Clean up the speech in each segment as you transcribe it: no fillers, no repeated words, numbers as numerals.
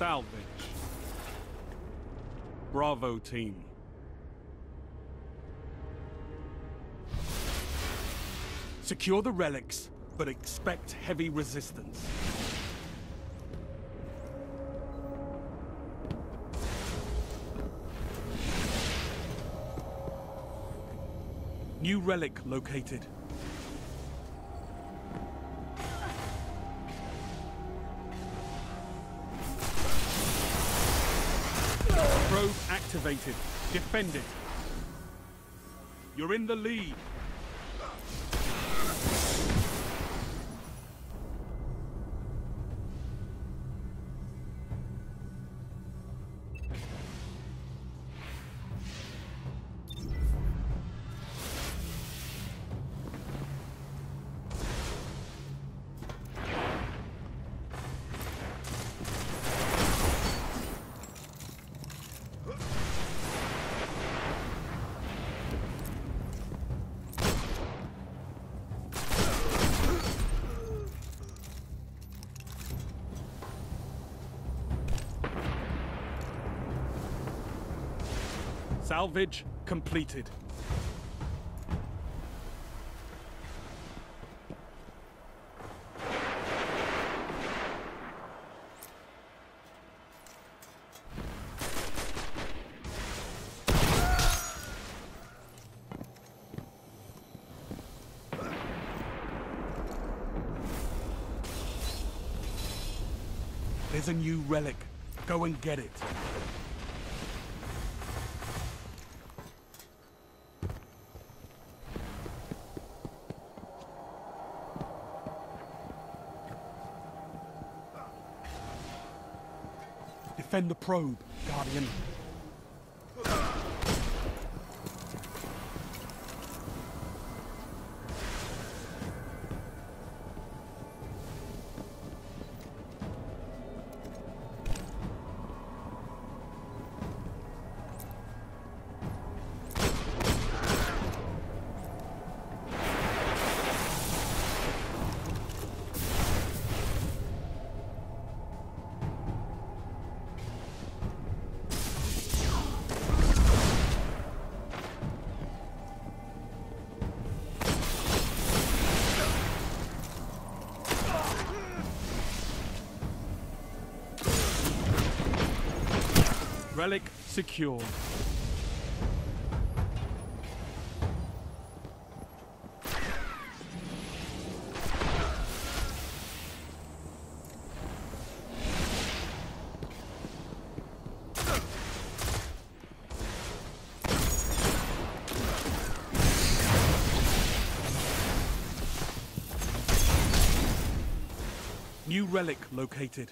Salvage. Bravo team. Secure the relics, but expect heavy resistance. New relic located. Probe activated. Defend it. You're in the lead. Salvage completed. There's a new relic. Go and get it. Defend the probe, Guardian. Relic secured. New relic located.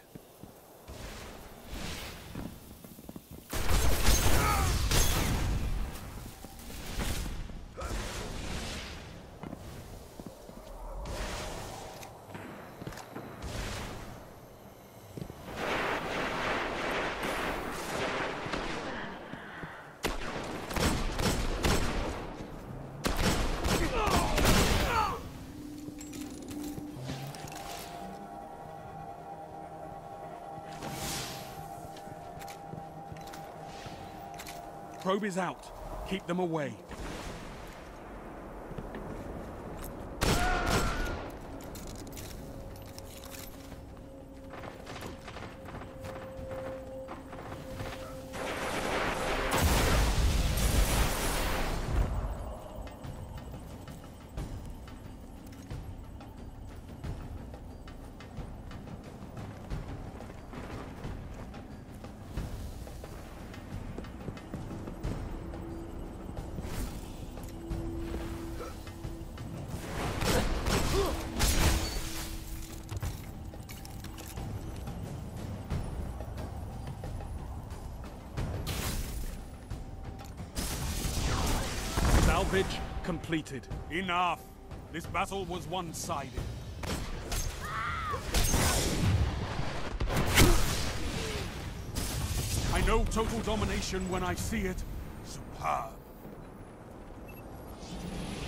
Probe is out. Keep them away. Salvage completed. Enough! This battle was one-sided. I know total domination when I see it. Superb.